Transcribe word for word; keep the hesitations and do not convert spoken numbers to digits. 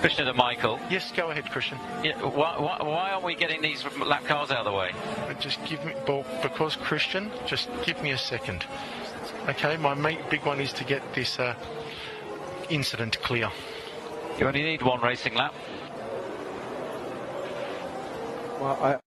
Christian and Michael. Yes, go ahead, Christian. Yeah, why, why, why aren't we getting these lap cars out of the way? Just give me, well, because Christian, just give me a second. Okay, my main big one is to get this uh, incident clear. You only need one racing lap. Well, I